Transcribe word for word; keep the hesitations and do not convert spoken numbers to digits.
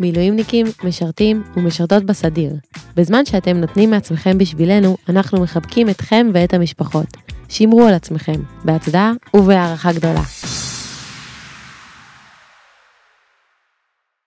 מילואימניקים, משרתים ומשרתות בסדיר. בזמן שאתם נותנים מעצמכם בשבילנו, אנחנו מחבקים אתכם ואת המשפחות. שמרו על עצמכם, בהצדעה ובהערכה גדולה.